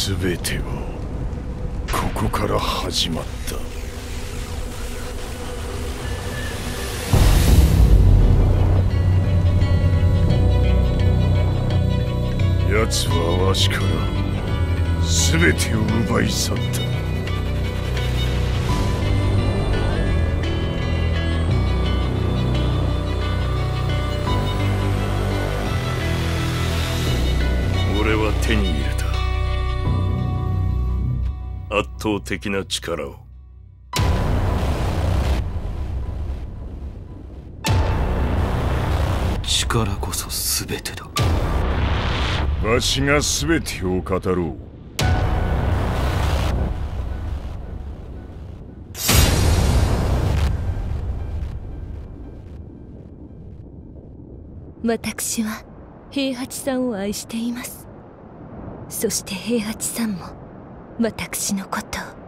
全てはここから始まった。奴はわしから全てを奪い去った。俺は手に入れた圧倒的な力を。 力こそ全てだ。 わしが全てを語ろう。私は平八さんを愛しています。そして平八さんも私のことを。